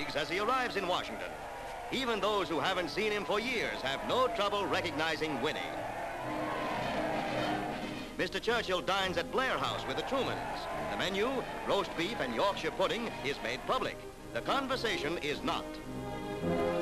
colleagues as he arrives in Washington. Even those who haven't seen him for years have no trouble recognizing Winnie. Mr. Churchill dines at Blair House with the Trumans. The menu, roast beef and Yorkshire pudding, is made public. The conversation is not.